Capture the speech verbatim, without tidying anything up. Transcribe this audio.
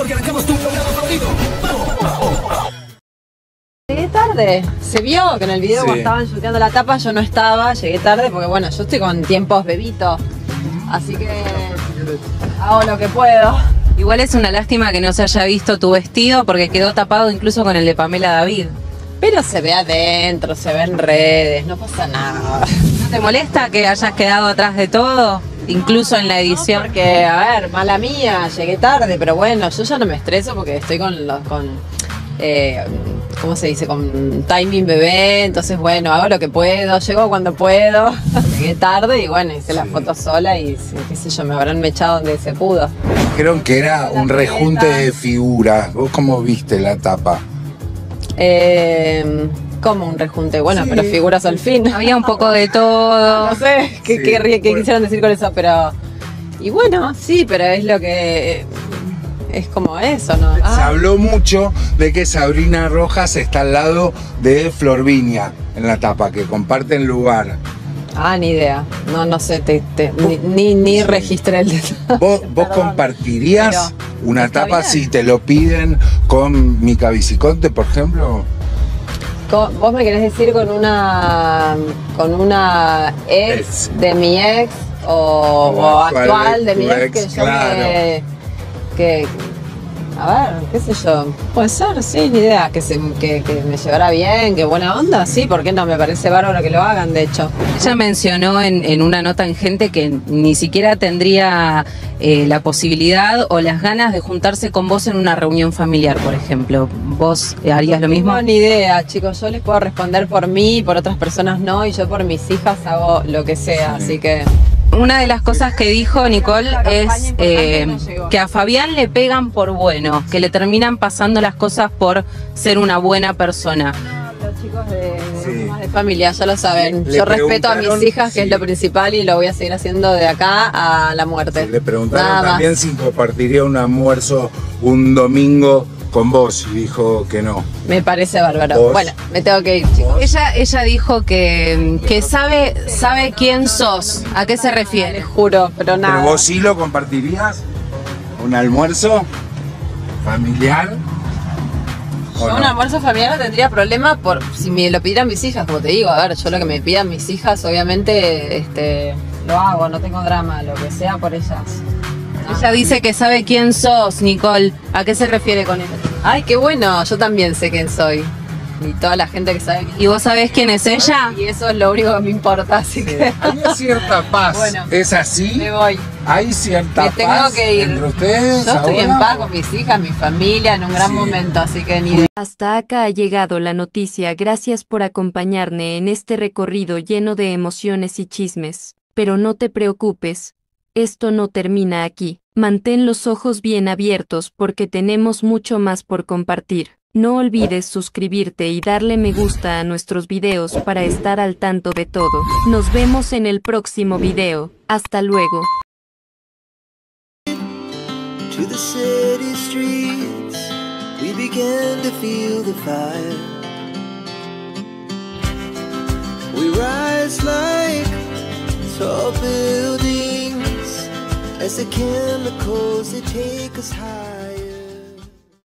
porque arrancamos tu programa favorito. ¡Vamos! Llegué tarde, se vio que en el video Sí. cuando estaban shooteando la tapa yo no estaba, llegué tarde porque bueno, yo estoy con tiempos bebito, así que hago lo que puedo. Igual es una lástima que no se haya visto tu vestido porque quedó tapado incluso con el de Pamela David. Pero se ve adentro, se ve en redes, no pasa nada. ¿No te molesta que hayas quedado atrás de todo? Incluso en la edición. Porque, a ver, mala mía, llegué tarde, pero bueno, yo ya no me estreso porque estoy con los, con, eh, ¿cómo se dice? Con timing bebé, entonces bueno, hago lo que puedo, llego cuando puedo. Llegué tarde y bueno, hice la foto sola y qué sé yo, me habrán mechado donde se pudo. Dijeron que era un rejunte de figuras. ¿Vos cómo viste la tapa? Eh, como un rejunte, bueno, Sí. pero figuras al fin. Había un poco de todo. No sé qué, Sí. qué, qué, qué quisieron decir con eso, pero... Y bueno, sí, pero es lo que... Es como eso, ¿no? Se Ah, habló mucho de que Sabrina Rojas está al lado de Florvinia en la tapa, que comparten lugar. ah, ni idea. No, no sé, te, te- ni, ni, ni Sí. registré el detalle. ¿Vos, vos Perdón. compartirías Pero, una ¿está tapa bien? si te lo piden con Mica Viciconte, por ejemplo? Co- ¿Vos me querés decir con una con una ex Ex. de mi ex o, O o actual actual de de mi tu ex, ex, que yo claro. me... Que, a ver, qué sé yo, puede ser, sí, ni idea, que, se, que, que me llevara bien, que buena onda, sí, ¿por qué no? Me parece bárbaro que lo hagan, de hecho. Ella mencionó en, en una nota en Gente que ni siquiera tendría eh, la posibilidad o las ganas de juntarse con vos en una reunión familiar, por ejemplo. ¿Vos harías lo mismo? No tengo ni idea, chicos, yo les puedo responder por mí, por otras personas no, y yo por mis hijas hago lo que sea, Sí. así que... Una de las cosas que dijo Nicole es eh, que a Fabián le pegan por bueno, que le terminan pasando las cosas por ser una buena persona. Los chicos de, de, Sí. más de familia, ya lo saben. Le- le Yo respeto a mis preguntaron, hijas, que sí. es lo principal, y lo voy a seguir haciendo de acá a la muerte. Le preguntaron Nada más. también si compartiría un almuerzo un domingo con vos y dijo que no. Me parece bárbaro. ¿Vos? Bueno, me tengo que ir, chicos. Ella, ella dijo que, que sabe, sabe quién sos. ¿A qué se refiere? Les juro, pero nada. ¿Pero vos sí lo compartirías? ¿Un almuerzo familiar? ¿O Yo no? un almuerzo familiar no tendría problema por si me lo pidieran mis hijas, como te digo. A ver, yo lo que me pidan mis hijas, obviamente, este, lo hago, no tengo drama, lo que sea por ellas. Ella dice que sabe quién sos, Nicole. ¿A qué se refiere con eso? Ay, qué bueno, yo también sé quién soy. Y toda la gente que sabe quién ¿Y vos sabés quién es ella? Y eso es lo único que me importa, así que Hay cierta paz. Bueno. ¿Es así? me voy. ¿Hay cierta Me tengo paz que ir. entre ustedes? Yo estoy en ahora? paz con mis hijas, mi familia, en un gran Sí. momento, así que ni idea. Hasta acá ha llegado la noticia. Gracias por acompañarnos en este recorrido lleno de emociones y chismes. Pero no te preocupes, esto no termina aquí. Mantén los ojos bien abiertos porque tenemos mucho más por compartir. No olvides suscribirte y darle me gusta a nuestros videos para estar al tanto de todo. Nos vemos en el próximo video. Hasta luego. To the city streets, we began to feel the fire. We rise like tall buildings as the chemicals they take us high.